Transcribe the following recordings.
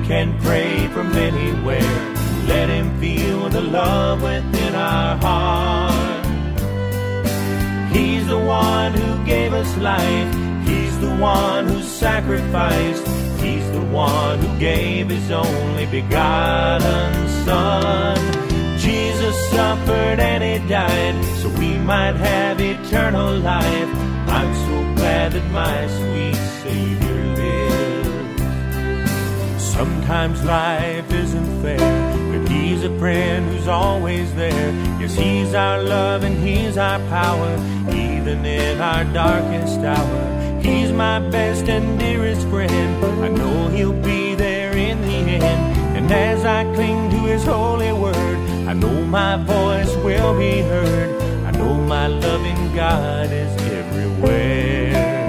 can pray from anywhere. Let Him feel the love within our heart. He's the one who gave us life. He's the one who sacrificed. He's the one who gave His only begotten Son. Jesus suffered and He died so we might have eternal life. I'm so glad that my sweet Savior lives. Sometimes life isn't fair, but He's a friend who's always there. Yes, He's our love and He's our power, even in our darkest hour. He's my best and dearest friend. I know He'll be there in the end. And as I cling to His holy word, I know my voice will be heard. I know my loving God is everywhere.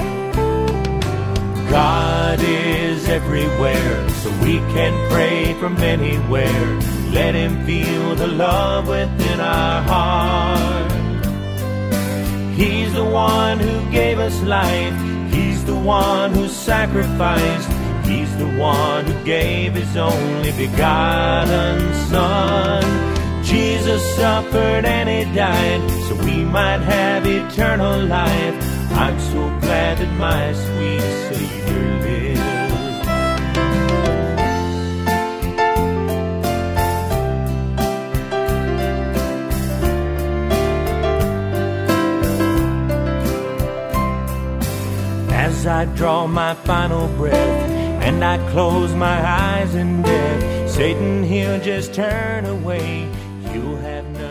God is everywhere, so we can pray from anywhere. Let Him feel the love within our heart. He's the one who gave us life. He's the one who sacrificed. He's the one who gave His only begotten Son. Jesus suffered and He died so we might have eternal life. I'm so glad that my sweet Savior lives. As I draw my final breath and I close my eyes in death, Satan, he'll just turn away. You'll have nothing.